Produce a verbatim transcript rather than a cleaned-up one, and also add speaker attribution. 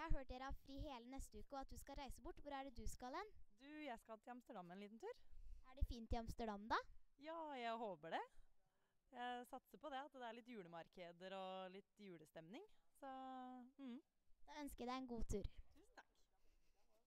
Speaker 1: Jeg har hørt dere har fri hele neste uke, og at du skal reise bort. Hvor er det du skal hen?
Speaker 2: Du, jeg skal til Amsterdam en liten tur.
Speaker 1: Er det fint i Amsterdam da?
Speaker 2: Ja, jeg håper det. Jeg satser på det, at det er litt julemarkeder og litt julestemning. Så, mm.
Speaker 1: Da ønsker jeg deg en god tur.